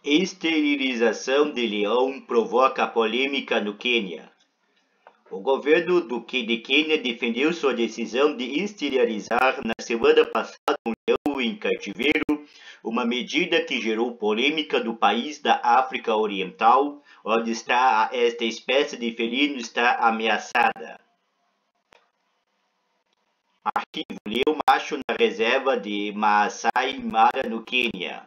Esterilização de leão provoca polêmica no Quênia. O governo de Quênia defendeu sua decisão de esterilizar na semana passada um leão em cativeiro, uma medida que gerou polêmica no país da África Oriental, onde esta espécie de felino está ameaçada. Arquivo: leão macho na reserva de Maasai Mara, no Quênia.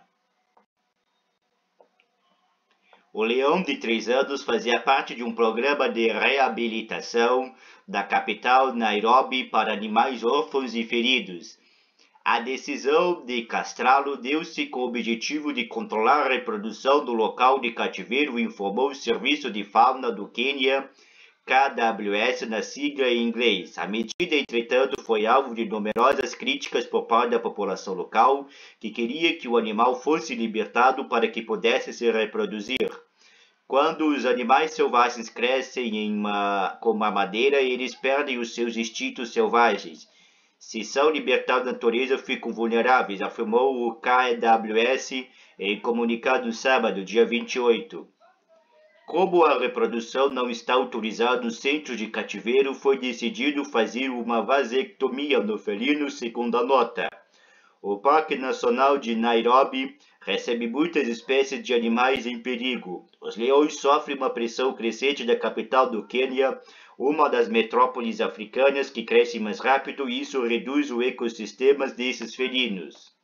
O leão de 3 anos fazia parte de um programa de reabilitação da capital Nairobi para animais órfãos e feridos. A decisão de castrá-lo deu-se com o objetivo de controlar a reprodução do local de cativeiro, informou o Serviço de Fauna do Quênia, KWS na sigla em inglês. A medida, entretanto, foi alvo de numerosas críticas por parte da população local, que queria que o animal fosse libertado para que pudesse se reproduzir. Quando os animais selvagens crescem com a madeira, eles perdem os seus instintos selvagens. Se são libertados da natureza, ficam vulneráveis, afirmou o KWS em comunicado sábado, dia 28. Como a reprodução não está autorizada nos centros de cativeiro, foi decidido fazer uma vasectomia no felino, segundo a nota. O Parque Nacional de Nairobi recebe muitas espécies de animais em perigo. Os leões sofrem uma pressão crescente da capital do Quênia, uma das metrópoles africanas que cresce mais rápido, e isso reduz o ecossistema desses felinos.